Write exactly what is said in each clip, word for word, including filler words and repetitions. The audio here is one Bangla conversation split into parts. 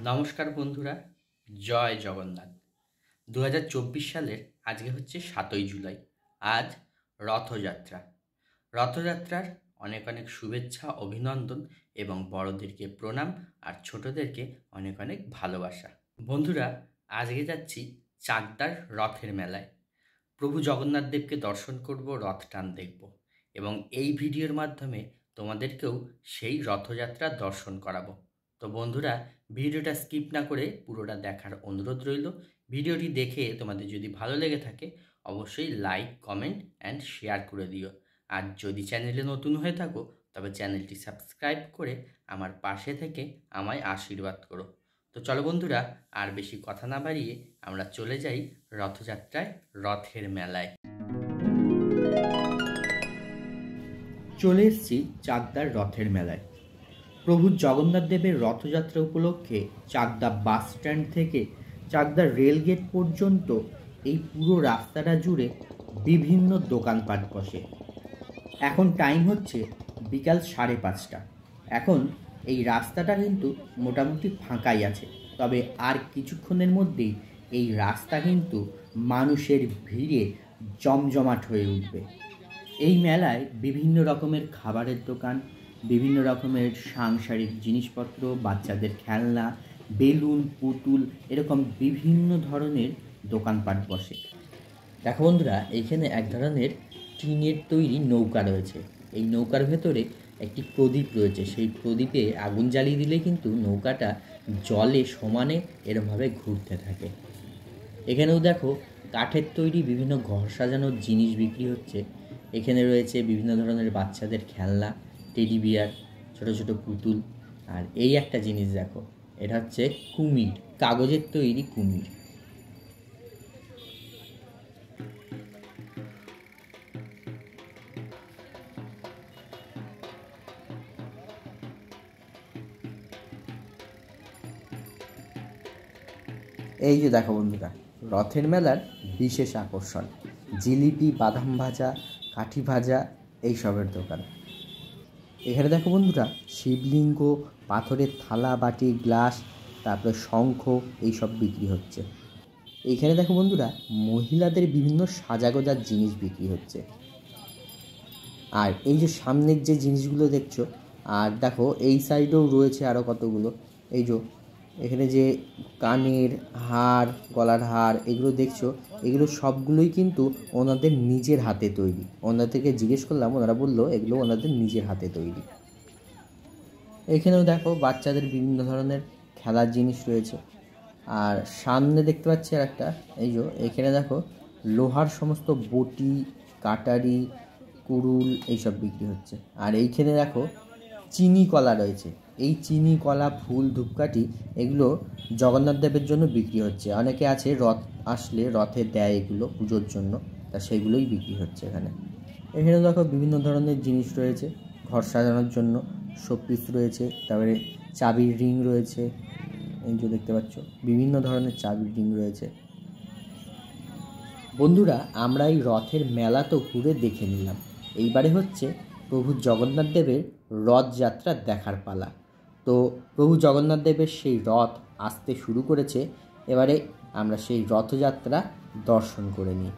নমস্কার বন্ধুরা, জয় জগন্নাথ। দু হাজার চব্বিশ সালের আজকে হচ্ছে সাতই জুলাই। আজ রথযাত্রা। রথযাত্রার অনেক অনেক শুভেচ্ছা, অভিনন্দন এবং বড়দেরকে প্রণাম আর ছোটদেরকে অনেক অনেক ভালোবাসা। বন্ধুরা, আজকে যাচ্ছি চাকদার রথের মেলায়। প্রভু জগন্নাথ দেবকে দর্শন করব, রথ টান দেখব এবং এই ভিডিওর মাধ্যমে তোমাদেরকেও সেই রথযাত্রা দর্শন করাবো। তো বন্ধুরা, ভিডিওটা স্কিপ না করে পুরোটা দেখার অনুরোধ রইল। ভিডিওটি দেখে তোমাদের যদি ভালো লেগে থাকে অবশ্যই লাইক, কমেন্ট অ্যান্ড শেয়ার করে দিও। আর যদি চ্যানেলে নতুন হয়ে থাকো তবে চ্যানেলটি সাবস্ক্রাইব করে আমার পাশে থেকে আমায় আশীর্বাদ করো। তো চলো বন্ধুরা, আর বেশি কথা না বাড়িয়ে আমরা চলে যাই রথযাত্রায়, রথের মেলায়। চলে এসেছি চাকদার রথের মেলায়। প্রভু জগন্নাথ দেবের রথযাত্রা উপলক্ষে চাকদা বাস স্ট্যান্ড থেকে চাকদা রেলগেট পর্যন্ত এই পুরো রাস্তাটা জুড়ে বিভিন্ন দোকানপাট বসে। এখন টাইম হচ্ছে বিকাল সাড়ে পাঁচটা। এখন এই রাস্তাটা কিন্তু মোটামুটি ফাঁকাই আছে, তবে আর কিছুক্ষণের মধ্যেই এই রাস্তা কিন্তু মানুষের ভিড়ে জমজমাট হয়ে উঠবে। এই মেলায় বিভিন্ন রকমের খাবারের দোকান, বিভিন্ন রকমের সাংসারিক জিনিসপত্র, বাচ্চাদের খেলনা, বেলুন, পুতুল, এরকম বিভিন্ন ধরনের দোকানপাট বসে। দেখো বন্ধুরা, এইখানে এক ধরনের টিনের তৈরি নৌকা রয়েছে। এই নৌকার ভেতরে একটি প্রদীপ রয়েছে। সেই প্রদীপে আগুন জ্বালিয়ে দিলে কিন্তু নৌকাটা জলে সমানে এরমভাবে ঘুরতে থাকে। এখানেও দেখো কাঠের তৈরি বিভিন্ন ঘর সাজানোর জিনিস বিক্রি হচ্ছে। এখানে রয়েছে বিভিন্ন ধরনের বাচ্চাদের খেলনা, টেডি বিয়ার, ছোটো ছোটো পুতুল। আর এই একটা জিনিস দেখো, এটা হচ্ছে কুমির, কাগজের তৈরি কুমির। এই যে দেখো বন্ধুরা, রথের মেলার বিশেষ আকর্ষণ জিলিপি, বাদাম ভাজা, কাঠি ভাজা, এইসবের দোকান। এখানে দেখো বন্ধুরা, শিবলিঙ্গ, পাথরের থালা, বাটি, গ্লাস, তারপরে শঙ্খ, এইসব বিক্রি হচ্ছে। এইখানে দেখো বন্ধুরা, মহিলাদের বিভিন্ন সাজাগোজার জিনিস বিক্রি হচ্ছে। আর এই যে সামনের যে জিনিসগুলো দেখছো, আর দেখো এই সাইডেও রয়েছে আরও কতগুলো। এই যে এখানে যে কানের হার, গলার হার, এগুলো দেখছো, এগুলো সবগুলোই কিন্তু ওনাদের নিজের হাতে তৈরি। ওনাদেরকে জিজ্ঞেস করলাম, ওনারা বললো এগুলো ওনাদের নিজের হাতে তৈরি। এখানেও দেখো বাচ্চাদের বিভিন্ন ধরনের খেলার জিনিস রয়েছে। আর সামনে দেখতে পাচ্ছি আর একটা, এই যে এখানে দেখো লোহার সমস্ত বটি, কাটারি, কুড়ুল, এইসব বিক্রি হচ্ছে। আর এইখানে দেখো চিনি কলা রয়েছে। এই চিনি কলা, ফুল, ধূপকাঠি, এগুলো জগন্নাথ দেবের জন্য বিক্রি হচ্ছে। অনেকে আছে রথ আসলে রথে দেয় এগুলো পুজোর জন্য, তা সেইগুলোই বিক্রি হচ্ছে এখানে। এখানে দেখো বিভিন্ন ধরনের জিনিস রয়েছে ঘর সাজানোর জন্য, শোপিস রয়েছে, তারপরে চাবির রিং রয়েছে। এই যে দেখতে পাচ্ছ বিভিন্ন ধরনের চাবির রিং রয়েছে। বন্ধুরা, আমরা এই রথের মেলা তো ঘুরে দেখে নিলাম। এইবারে হচ্ছে প্রভু জগন্নাথ দেবের রথযাত্রা দেখার পালা। তো প্রভু জগন্নাথ দেবের সেই রথ আসতে শুরু করেছে। এবারে আমরা সেই রথযাত্রা দর্শন করে নিই।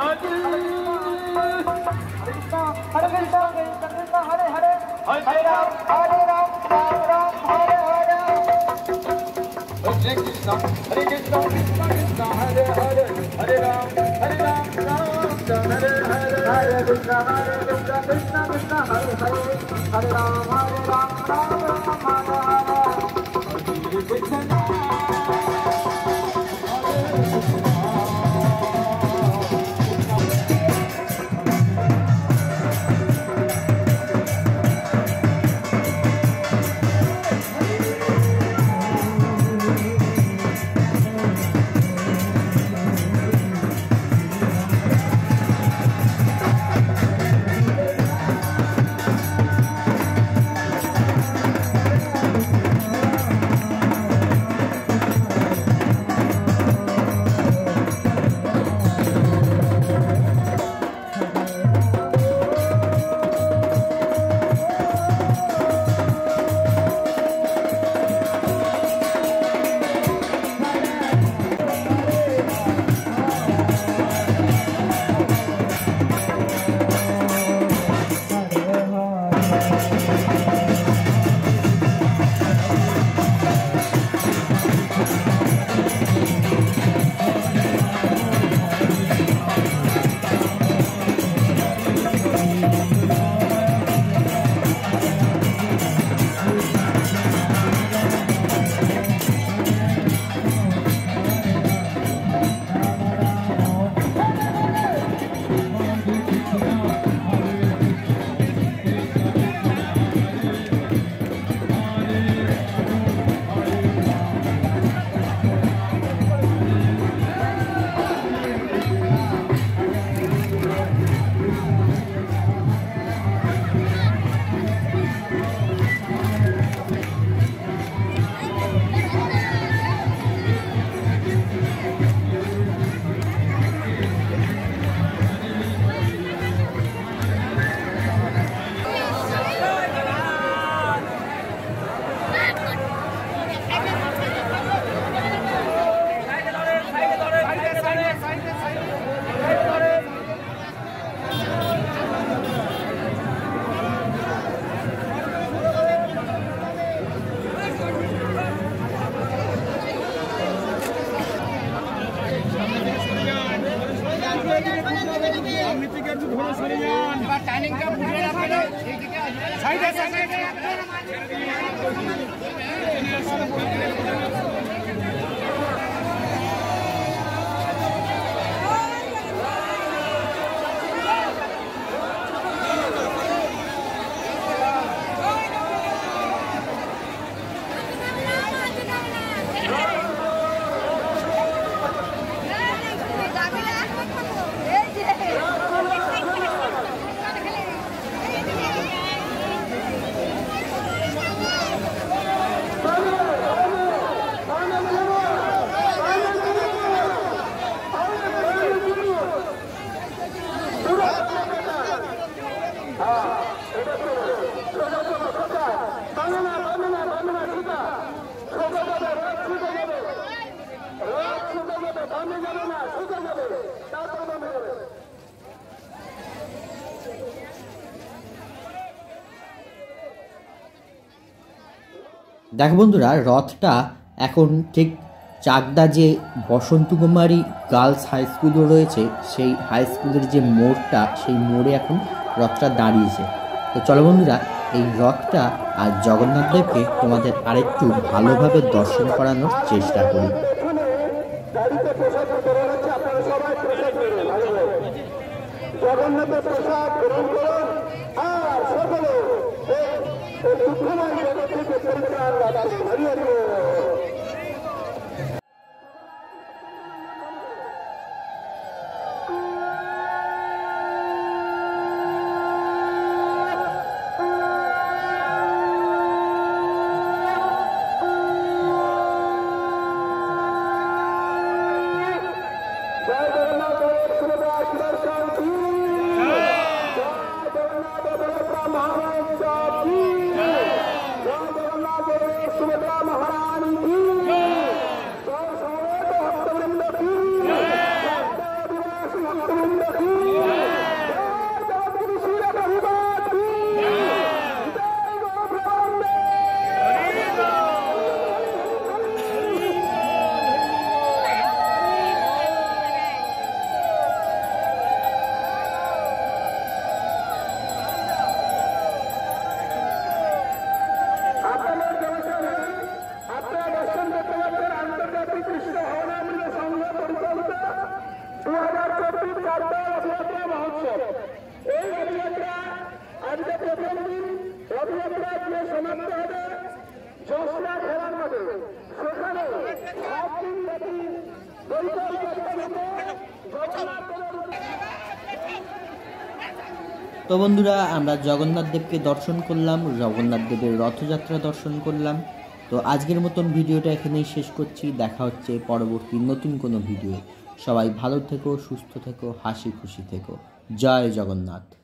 দেখো বন্ধুরা, রথটা এখন ঠিক চাকদা যে বসন্ত কুমারী গার্লস হাই স্কুলও রয়েছে, সেই হাই স্কুলের যে মোড়টা, সেই মোড়ে এখন রথটা দাঁড়িয়েছে। তো চলো বন্ধুরা, এই রথটা আর জগন্নাথ দেবকে তোমাদের আরেকটু ভালোভাবে দর্শন করানোর চেষ্টা করি। জগন্নাথের প্রসাদ গ্রহণ করুন আর সকলে এই দুঃখময় জগৎ থেকে পরিত্রাণ লাভ হারিয়ে দেব। জয় তো বন্ধুরা, আমরা জগন্নাথ দেবকে দর্শন করলাম, জগন্নাথ দেবের রথযাত্রা দর্শন করলাম। তো আজকের মতন ভিডিওটা এখানেই শেষ করছি। দেখা হচ্ছে পরবর্তী নতুন কোনো ভিডিও। সবাই ভালো থেকো, সুস্থ থেকো, হাসি খুশি থেকো। জয় জগন্নাথ।